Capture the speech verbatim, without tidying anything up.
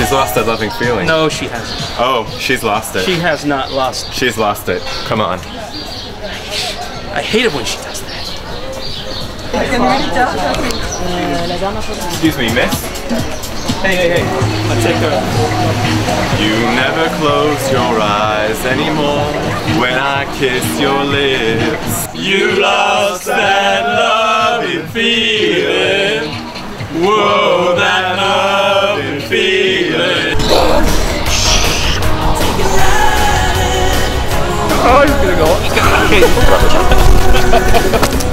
She's lost that loving feeling. No, she hasn't. Oh, she's lost it. She has not lost it. She's lost it. Come on. I hate it when she does that. Excuse me, miss? Hey, hey, hey. I'll take her. You never close your eyes anymore when I kiss your lips. You lost that loving feeling. Whoa, that loving feeling. Oh, he's gonna go. He's gonna. Okay.